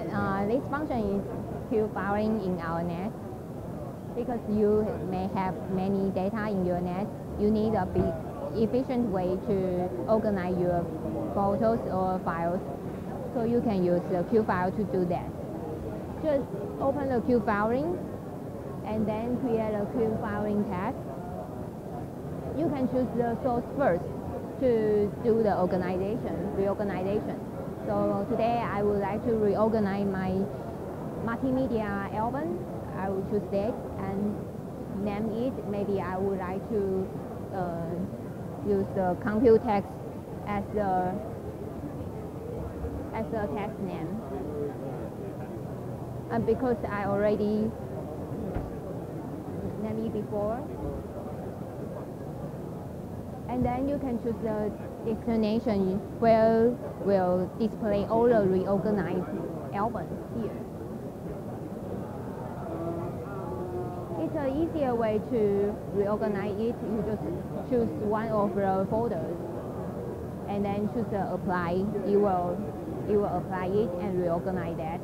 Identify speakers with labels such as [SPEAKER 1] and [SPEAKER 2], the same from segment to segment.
[SPEAKER 1] this function is Qfiling in our net. Because you may have many data in your net, you need a big, efficient way to organize your photos or files. So you can use the Qfile to do that. Just open the Qfiling and then create a Qfiling tab. You can choose the source first to do the reorganization. So today I would like to reorganize my multimedia album. I will choose that and name it. Maybe I would like to use the Computex as the text name. And because I already named it before. And then you can choose the destination where will display all the reorganized albums here. It's an easier way to reorganize it. You just choose one of the folders and then choose the apply. It will apply it and reorganize that.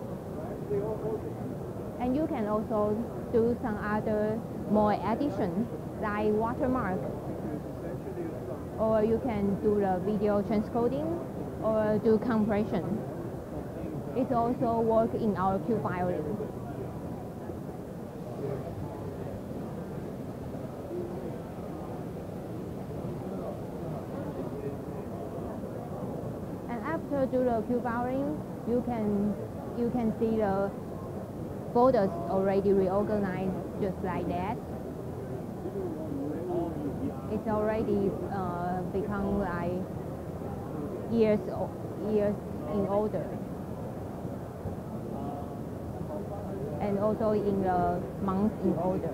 [SPEAKER 1] And you can also do some other more additions like watermark, or you can do the video transcoding or do compression. It also works in our Qfiling. And after do the Qfiling, you can see the folders already reorganized just like that. It's already become like years in order, and also in the months in order.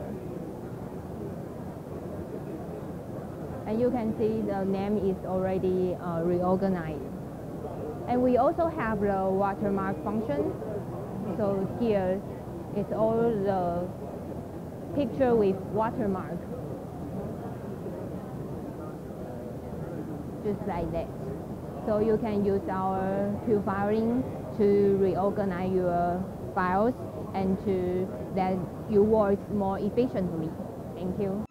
[SPEAKER 1] And you can see the name is already reorganized. And we also have the watermark function. So here it's all the picture with watermark. Just like that. So you can use our Qfiling to reorganize your files and to that you work more efficiently. Thank you.